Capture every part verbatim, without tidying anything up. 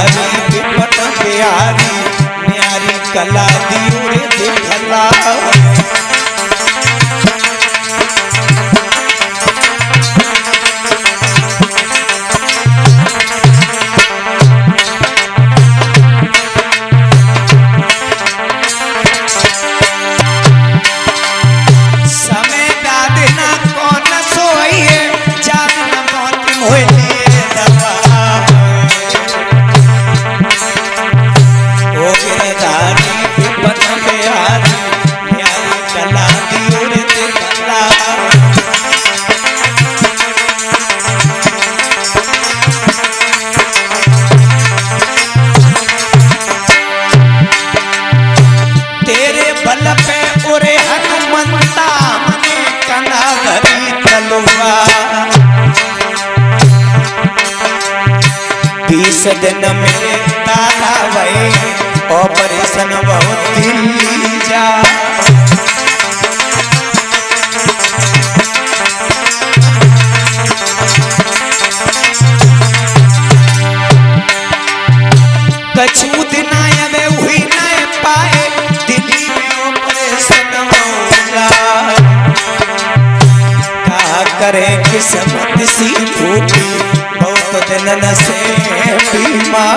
धारी विपत बिहारी न्यारी कला दियो रे देखला। बीस दिन मेरे दादा भई ऑपरेशन बहुत दिल्ली जा। कछु दिन आवे हुई न पाए दिल्ली में ऑपरेशन हो जा। क्या करे किस्मत सी फूटी बहुत दिन न से बीमार।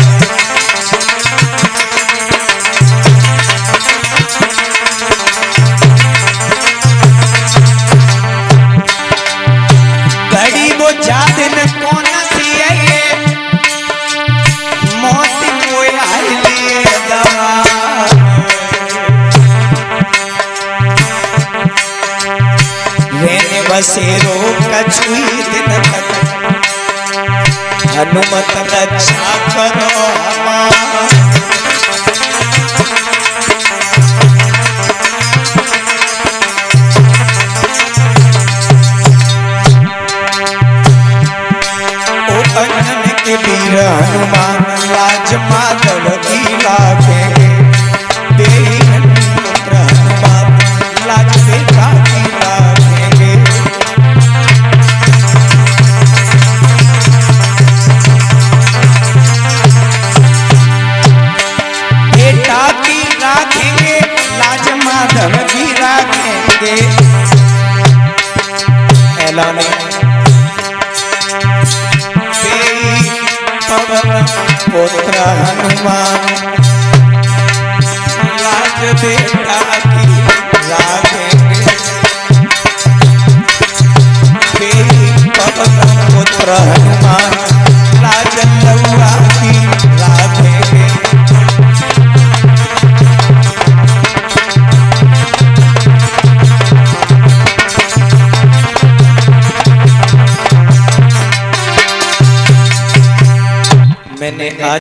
घड़ी वो जा दिन कौन सी है मौत को लिए दवा। रहने बसेरो कछुई दिन तक हनुमत रक्षा करो हमार। ओ अंजन के वीर हनुमान लाज माधव की लागे। पुत्र हनुमान लाज बेटा की लागे। राखेंगे लाज माधव की राखेंगे। ऐलान पवन पुत्र हनुमान लाज बेटा की राखेंगे। पवन पुत्र हनुमान लाज लौआ की राखेंगे। मैंने आज